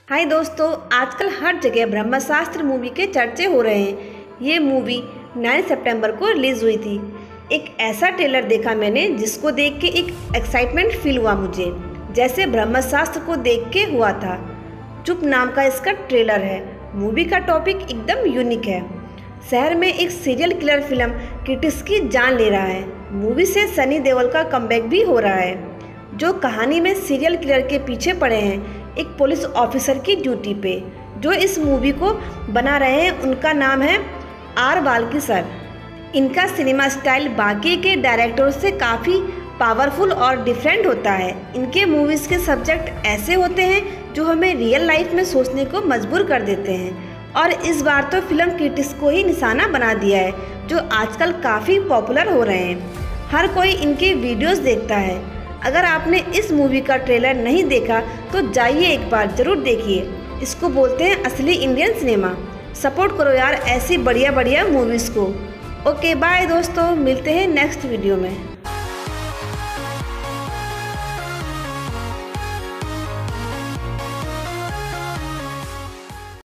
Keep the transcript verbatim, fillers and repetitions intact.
हाय दोस्तों, आजकल हर जगह ब्रह्मास्त्र मूवी के चर्चे हो रहे हैं। ये मूवी नौ सितंबर को रिलीज़ हुई थी। एक ऐसा ट्रेलर देखा मैंने जिसको देख के एक एक्साइटमेंट फील हुआ मुझे, जैसे ब्रह्मास्त्र को देख के हुआ था। चुप नाम का इसका ट्रेलर है। मूवी का टॉपिक एकदम यूनिक है। शहर में एक सीरियल किलर फिल्म क्रिटिक्स की जान ले रहा है। मूवी से सनी देओल का कमबैक भी हो रहा है, जो कहानी में सीरियल किलर के पीछे पड़े हैं एक पुलिस ऑफिसर की ड्यूटी पे। जो इस मूवी को बना रहे हैं उनका नाम है आर बाल्की सर। इनका सिनेमा स्टाइल बाकी के डायरेक्टरों से काफ़ी पावरफुल और डिफरेंट होता है। इनके मूवीज़ के सब्जेक्ट ऐसे होते हैं जो हमें रियल लाइफ में सोचने को मजबूर कर देते हैं। और इस बार तो फिल्म क्रिटिक्स को ही निशाना बना दिया है, जो आजकल काफ़ी पॉपुलर हो रहे हैं। हर कोई इनके वीडियोस देखता है। अगर आपने इस मूवी का ट्रेलर नहीं देखा तो जाइए एक बार ज़रूर देखिए। इसको बोलते हैं असली इंडियन सिनेमा। सपोर्ट करो यार ऐसी बढ़िया बढ़िया मूवीज़ को। ओके बाय दोस्तों, मिलते हैं नेक्स्ट वीडियो में।